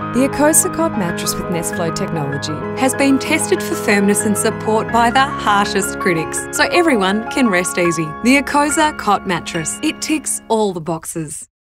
The Ecosa Cot Mattress with Nestflow technology has been tested for firmness and support by the harshest critics, so everyone can rest easy. The Ecosa Cot Mattress. It ticks all the boxes.